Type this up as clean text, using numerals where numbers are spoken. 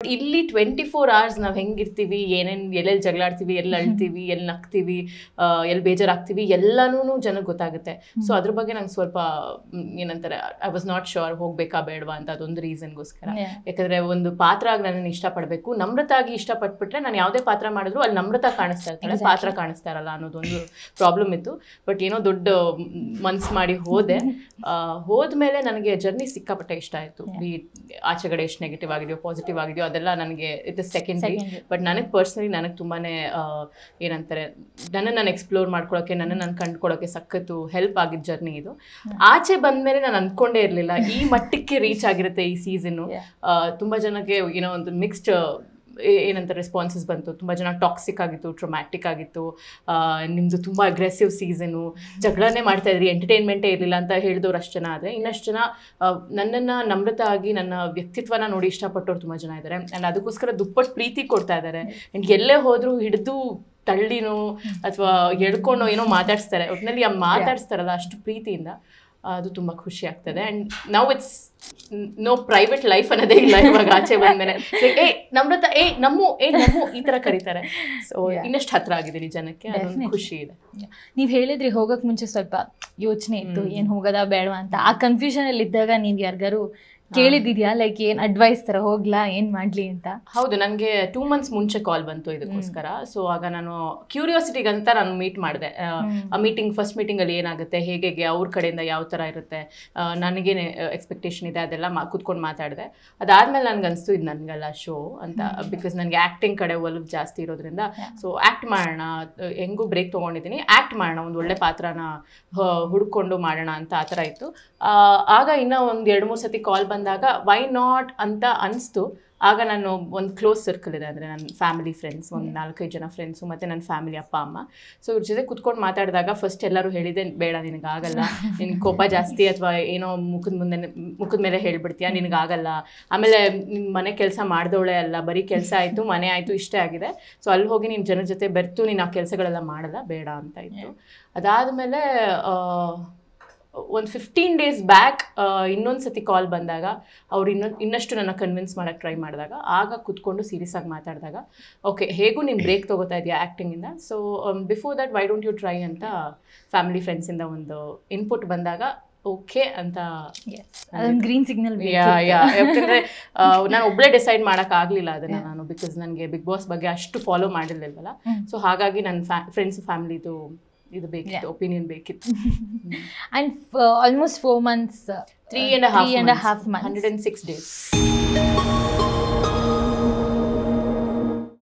ಇಲ್ಲಿ 24 hours ನಾವು ಹೆಂಗಿರ್ತೀವಿ, ಎಲ್ಲೆಲ್ಲಿ ಜಗಳಾಡ್ತೀವಿ, ಎಲ್ಲಿ ಅಳ್ತೀವಿ, ಎಲ್ಲಿ ನಗ್ತೀವಿ, ಎಲ್ಲಿ ಬೇಜಾರಾಗ್ತೀವಿ, ಎಲ್ಲನೂ ಜನಕ್ಕೆ ಗೊತ್ತಾಗುತ್ತೆ. ಸೊ ಅದ್ರ ಬಗ್ಗೆ ನಂಗೆ ಸ್ವಲ್ಪ ಏನಂತಾರೆ, ಐ ವಾಸ್ ನಾಟ್ ಶೋರ್ ಹೋಗ್ಬೇಕಾ ಬೇಡವಾ ಅಂತ, ಅದೊಂದು ರೀಸನ್ಗೋಸ್ಕರ. ಯಾಕಂದ್ರೆ ಒಂದು ಪಾತ್ರ ಆಗಿ ನನ್ನನ್ನು ಇಷ್ಟಪಡಬೇಕು, ನಮ್ರತಾಗಿ ಇಷ್ಟಪಟ್ಬಿಟ್ರೆ ನಾನು ಯಾವುದೇ ಪಾತ್ರ ಮಾಡಿದ್ರು ಅಲ್ಲಿ ನಮ್ರತಾ ಕಾಣಿಸ್ತಾ ಇರ್ತಾಳೆ, ಪಾತ್ರ ಕಾಣಿಸ್ತಾ ಇರಲ್ಲ ಅನ್ನೋದೊಂದು ಪ್ರಾಬ್ಲಮ್ ಇತ್ತು. ಬಟ್ ಏನೋ ದೊಡ್ಡ ಮನ್ಸು ಮಾಡಿ ಹೋದ್ಮೇಲೆ ನನಗೆ ಜರ್ನಿ ಸಿಕ್ಕಾಪಟ್ಟೆ ಇಷ್ಟ ಆಯಿತು. ಆಚೆಗಡೆ ಎಷ್ಟು ನೆಗೆಟಿವ್ ಆಗಿದೆಯೋ ಪಾಸಿಟಿವ್ ಆಗಿದೆಯೋ ಅದೆಲ್ಲ ನನಗೆ ಇಟ್ ಇಸ್ ಸೆಕೆಂಡರಿ. ಬಟ್ ನನಗೆ ಪರ್ಸ್ನಲಿ ನನಗೆ ತುಂಬಾ ಏನಂತಾರೆ, ನಾನು ಎಕ್ಸ್ಪ್ಲೋರ್ ಮಾಡ್ಕೊಳ್ಳೋಕ್ಕೆ, ನಾನು ಕಂಡುಕೊಳ್ಳೋಕ್ಕೆ ಸಖತ್ತು ಹೆಲ್ಪ್ ಆಗಿದ್ದ ಜರ್ನಿ ಇದು. ಆಚೆ ಬಂದಮೇಲೆ ನಾನು ಅಂದ್ಕೊಂಡೇ ಇರಲಿಲ್ಲ ಈ ಮಟ್ಟಕ್ಕೆ ರೀಚ್ ಆಗಿರುತ್ತೆ ಈ ಸೀಸನ್ನು. ತುಂಬ ಜನಕ್ಕೆ ಏನೋ ಒಂದು ಮಿಕ್ಸ್ಡ್ ಏನಂತ ರೆಸ್ಪಾನ್ಸಸ್ ಬಂತು. ತುಂಬ ಜನ ಟಾಕ್ಸಿಕ್ ಆಗಿತ್ತು, ಟ್ರೊಮ್ಯಾಟಿಕ್ ಆಗಿತ್ತು, ನಿಮ್ಮದು ತುಂಬ ಅಗ್ರೆಸಿವ್ ಸೀಸನು, ಜಗಳನೇ ಮಾಡ್ತಾಯಿದ್ರಿ, ಎಂಟರ್ಟೈನ್ಮೆಂಟೇ ಇರಲಿಲ್ಲ ಅಂತ ಹೇಳಿದವ್ರು ಅಷ್ಟು ಜನ. ಆದರೆ ಇನ್ನಷ್ಟು ಜನ ನನ್ನನ್ನು ನಮ್ರತ ಆಗಿ ನನ್ನ ವ್ಯಕ್ತಿತ್ವನ ನೋಡಿ ಇಷ್ಟಪಟ್ಟವ್ರು ತುಂಬ ಜನ ಇದ್ದಾರೆ. ಆ್ಯಂಡ್ ಅದಕ್ಕೋಸ್ಕರ ದುಪ್ಪಟ್ಟು ಪ್ರೀತಿ ಕೊಡ್ತಾ ಇದ್ದಾರೆ. ಆ್ಯಂಡ್ ಎಲ್ಲೇ ಹೋದರೂ ಹಿಡಿದು ತಳ್ಳಿನೋ ಅಥವಾ ಎಳ್ಕೊಂಡೋ ಏನೋ ಮಾತಾಡಿಸ್ತಾರೆ. ಒಟ್ಟಿನಲ್ಲಿ ಮಾತಾಡಿಸ್ತಾರಲ್ಲ ಅಷ್ಟು ಪ್ರೀತಿಯಿಂದ, ಅದು ತುಂಬ ಖುಷಿ ಆಗ್ತದೆ. ಆ್ಯಂಡ್ ನಾವು ಇಟ್ಸ್ ನೋ ಪ್ರೈವೇಟ್ ಲೈಫ್ ಅನ್ನೋದೇ ಇಲ್ಲ ಇವಾಗ ಆಚೆ ಬಂದ್ಮೇಲೆ. ನಮ್ರತ ನಮ್ಮು ಈ ಥರ ಕರೀತಾರೆ. ಸೊ ಇನ್ನಷ್ಟು ಹತ್ರ ಆಗಿದ್ದೀನಿ ಜನಕ್ಕೆ, ಅದೊಂದು ಖುಷಿ ಇದೆ. ನೀವು ಹೇಳಿದ್ರಿ ಹೋಗೋಕ್ಕೆ ಮುಂಚೆ ಸ್ವಲ್ಪ ಯೋಚನೆ ಇತ್ತು, ಏನು ಹೋಗೋದಾ ಬೇಡವಾ ಅಂತ. ಆ ಕನ್ಫ್ಯೂಷನಲ್ಲಿ ಇದ್ದಾಗ ನೀವು ಯಾರಿಗಾರು ಕೇಳಿದ್ಯಾ, ಲೈಕ್ ಏನು ಅಡ್ವೈಸ್ ಥರ ಹೋಗ್ಲಾ ಏನು ಮಾಡಲಿ ಅಂತ? ಹೌದು, ನನಗೆ 2 months ಮುಂಚೆ ಕಾಲ್ ಬಂತು ಇದಕ್ಕೋಸ್ಕರ. ಸೊ ಆಗ ನಾನು ಕ್ಯೂರಿಯಾಸಿಟಿಗಂತ ನಾನು ಮೀಟ್ ಮಾಡಿದೆ. ಆ ಫಸ್ಟ್ ಮೀಟಿಂಗಲ್ಲಿ ಏನಾಗುತ್ತೆ, ಹೇಗೆ ಅವ್ರ ಕಡೆಯಿಂದ ಯಾವ ಥರ ಇರುತ್ತೆ, ನನಗೇನು ಎಕ್ಸ್ಪೆಕ್ಟೇಷನ್ ಇದೆ ಅದೆಲ್ಲ ಕೂತ್ಕೊಂಡು ಮಾತಾಡಿದೆ. ಅದಾದಮೇಲೆ ನನಗೆ ಅನಿಸ್ತು ಇದು ನನಗೆಲ್ಲ ಶೋ ಅಂತ. ಬಿಕಾಸ್ ನನಗೆ ಆ್ಯಕ್ಟಿಂಗ್ ಕಡೆ ಒಲವು ಜಾಸ್ತಿ ಇರೋದ್ರಿಂದ, ಸೊ ಆ್ಯಕ್ಟ್ ಮಾಡೋಣ, ಹೆಂಗೂ ಬ್ರೇಕ್ ತೊಗೊಂಡಿದ್ದೀನಿ, ಆ್ಯಕ್ಟ್ ಮಾಡೋಣ, ಒಂದು ಒಳ್ಳೆ ಪಾತ್ರನ ಹುಡ್ಕೊಂಡು ಮಾಡೋಣ ಅಂತ ಆ ಥರ ಇತ್ತು. ಆಗ ಇನ್ನೂ ಒಂದು 2-3 ಸತಿ ಕಾಲ್ ಬಂದಾಗ ವೈ ನಾಟ್ ಅಂತ ಅನಿಸ್ತು. ಆಗ ನಾನು ಒಂದು ಕ್ಲೋಸ್ ಸರ್ಕಲ್ ಇದೆ, ಅಂದರೆ ನನ್ನ ಫ್ಯಾಮಿಲಿ ಫ್ರೆಂಡ್ಸ್, ಒಂದು 4-5 ಜನ ಫ್ರೆಂಡ್ಸು ಮತ್ತು ನನ್ನ ಫ್ಯಾಮಿಲಿ ಅಪ್ಪ ಅಮ್ಮ. ಸೊ ಇವ್ರ ಜೊತೆ ಕುತ್ಕೊಂಡು ಮಾತಾಡಿದಾಗ ಫಸ್ಟ್ ಎಲ್ಲರೂ ಹೇಳಿದೆ, ಬೇಡ ನಿನಗಾಗಲ್ಲ, ನಿನಗೆ ಕೋಪ ಜಾಸ್ತಿ ಅಥವಾ ಏನೋ ಮುಖದ ಮೇಲೆ ಹೇಳ್ಬಿಡ್ತೀಯ, ನಿನಗಾಗಲ್ಲ, ಆಮೇಲೆ ನಿಮ್ಮ ಮನೆ ಕೆಲಸ ಮಾಡಿದವಳೆ ಅಲ್ಲ, ಬರೀ ಕೆಲಸ ಆಯಿತು ಮನೆ ಆಯಿತು ಇಷ್ಟೇ ಆಗಿದೆ, ಸೊ ಅಲ್ಲಿ ಹೋಗಿ ನೀನು ಜನರ ಜೊತೆ ಬೆರ್ತು ನೀನು ಆ ಕೆಲಸಗಳೆಲ್ಲ ಮಾಡಲ್ಲ, ಬೇಡ ಅಂತ ಇತ್ತು. ಅದಾದಮೇಲೆ ಒಂದು 15 days ಬ್ಯಾಕ್ ಇನ್ನೊಂದು ಸತಿ ಕಾಲ್ ಬಂದಾಗ ಅವ್ರು ಇನ್ನಷ್ಟು ನನ್ನ ಕನ್ವಿನ್ಸ್ ಮಾಡೋಕ್ಕೆ ಟ್ರೈ ಮಾಡಿದಾಗ, ಆಗ ಕೂತ್ಕೊಂಡು ಸೀರಿಯಸ್ ಆಗಿ ಮಾತಾಡಿದಾಗ, ಓಕೆ ಹೇಗೂ ನೀನು ಬ್ರೇಕ್ ತೊಗೋತಾ ಇದೆಯಾ ಆ್ಯಕ್ಟಿಂಗಿಂದ, so before that why don't you try ಅಂತ ಫ್ಯಾಮಿಲಿ ಫ್ರೆಂಡ್ಸಿಂದ ಒಂದು ಇನ್ಪುಟ್ ಬಂದಾಗ ಓಕೆ ಅಂತ ಗ್ರೀನ್ ಸಿಗ್ನಲ್. ಯಾಕಂದರೆ ನಾನು ಒಬ್ಬಳೇ ಡಿಸೈಡ್ ಮಾಡೋಕ್ಕಾಗಲಿಲ್ಲ ಅದನ್ನು ನಾನು, ಬಿಕಾಸ್ ನನಗೆ ಬಿಗ್ ಬಾಸ್ ಬಗ್ಗೆ ಅಷ್ಟು ಫಾಲೋ ಮಾಡಿರಲಿಲ್ವಲ್ಲ. ಸೊ ಹಾಗಾಗಿ ನನ್ನ ಫ್ರೆಂಡ್ಸ್ ಫ್ಯಾಮಿಲಿದು ಇದು ಬೇಕಿತ್ತು, ಒಪಿನಿಯನ್ ಬೇಕಿತ್ತು. And almost 4 months, 3.5 months, 106 days.